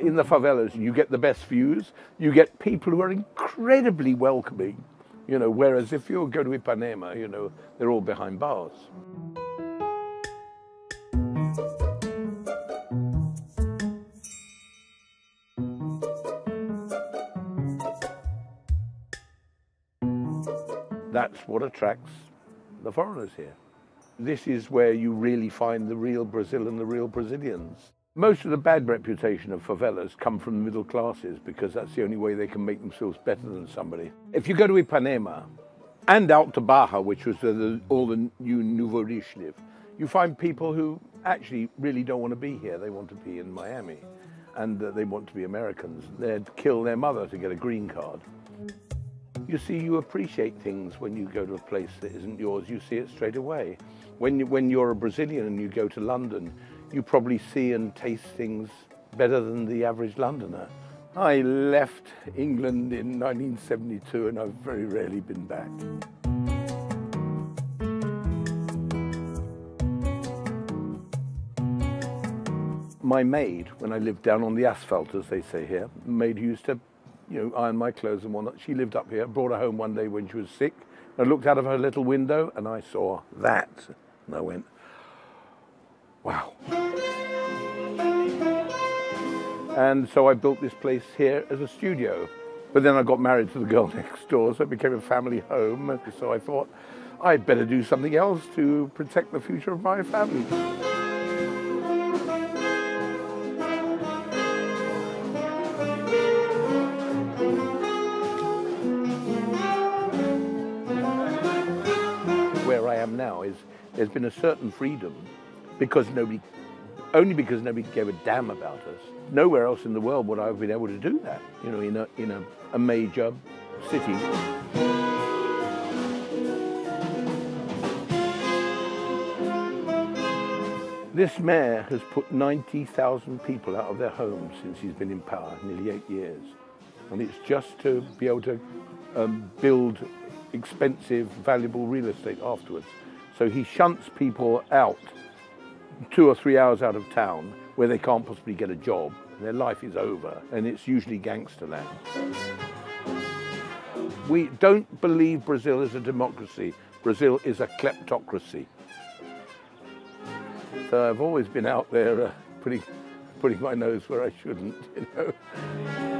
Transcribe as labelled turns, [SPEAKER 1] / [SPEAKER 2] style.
[SPEAKER 1] in the favelas, you get the best views. You get people who are incredibly welcoming, you know, whereas if you go to Ipanema, you know, they're all behind bars. That's what attracts the foreigners here. This is where you really find the real Brazil and the real Brazilians. Most of the bad reputation of favelas come from the middle classes because that's the only way they can make themselves better than somebody. If you go to Ipanema and out to Barra, which was all the new Nouveau Riche live, you find people who actually really don't want to be here. They want to be in Miami, and they want to be Americans. They'd kill their mother to get a green card. You see, you appreciate things when you go to a place that isn't yours. You see it straight away. When you're a Brazilian and you go to London, you probably see and taste things better than the average Londoner. I left England in 1972 and I've very rarely been back. My maid, when I lived down on the asphalt, as they say here, maid who used to, you know, iron my clothes and whatnot. She lived up here, brought her home one day when she was sick. I looked out of her little window and I saw that. And I went, wow. And so I built this place here as a studio. But then I got married to the girl next door, so it became a family home. So I thought, I'd better do something else to protect the future of my family. Where I am now is there's been a certain freedom because only because nobody gave a damn about us. Nowhere else in the world would I have been able to do that, you know, in a major city. This mayor has put 90,000 people out of their homes since he's been in power, nearly 8 years. And it's just to be able to build expensive, valuable real estate afterwards. So he shunts people out 2 or 3 hours out of town where they can't possibly get a job. Their life is over, and it's usually gangster land. We don't believe Brazil is a democracy. Brazil is a kleptocracy. So I've always been out there putting my nose where I shouldn't, you know.